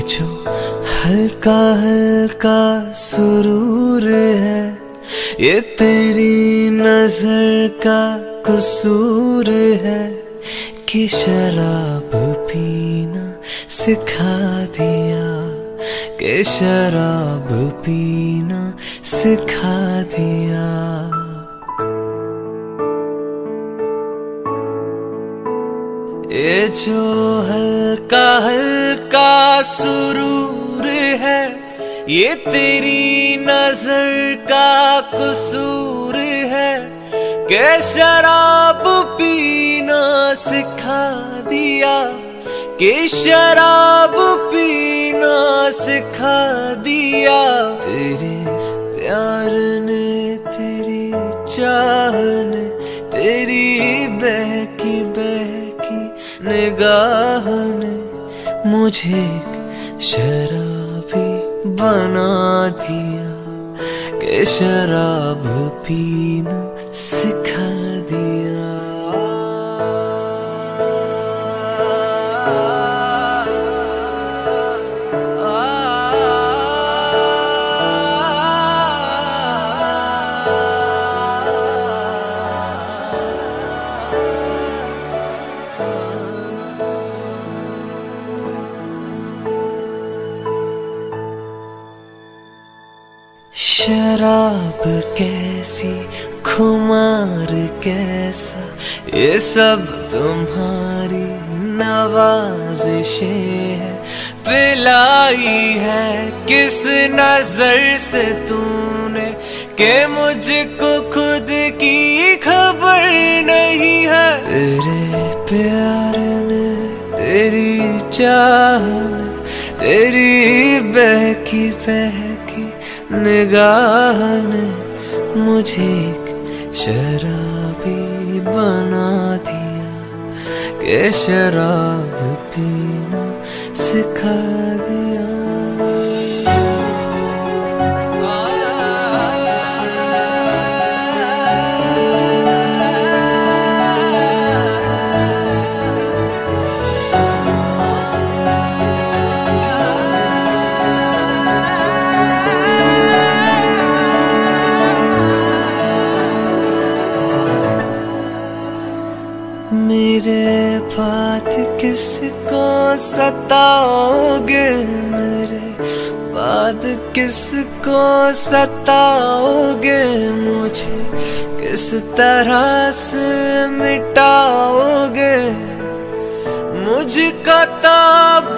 जो हल्का हल्का सुरूर है, ये तेरी नजर का कसूर है कि शराब पीना सिखा दिया, कि शराब पीना सिखा दिया। ये जो हल्का हल्का सुरूर है, ये तेरी नजर का कसूर है कि शराब पीना सिखा दिया, कि शराब पीना सिखा दिया। तेरे प्यार ने, तेरी चाह ने, तेरी बहकी बहकी निगाह ने मुझे शराबी बना दिया, कि शराब पीना सिखा दिया। शराब कैसी, खुमार कैसा, ये सब तुम्हारी नवाज़िशें है। पिलाई है किस नजर से तूने कि मुझको खुद की खबर नहीं है। तेरे प्यार ने, तेरी चाह ने, तेरी बहकी बहकी निगाह ने मुझे शराबी बना दिया, कि शराब पीना सिखा दिया। मेरे बाद किसको सताओगे, मेरे बाद किसको सताओगे, मुझे किस तरह से मिटाओगे। मुझको तो